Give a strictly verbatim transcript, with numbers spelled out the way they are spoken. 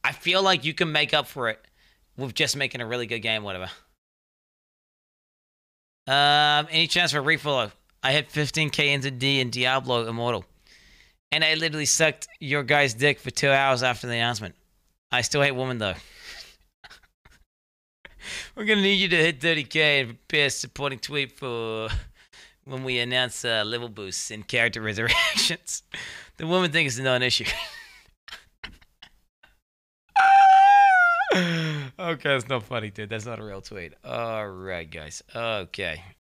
I feel like you can make up for it with just making a really good game, whatever. Um, any chance for refollow? I hit fifteen K into D in Diablo Immortal. And I literally sucked your guy's dick for two hours after the announcement. I still hate women, though. We're gonna need you to hit thirty K and prepare a supporting tweet for when we announce uh, level boosts and character resurrections. The woman thing is not an issue. Okay, that's not funny, dude. That's not a real tweet. All right, guys. Okay.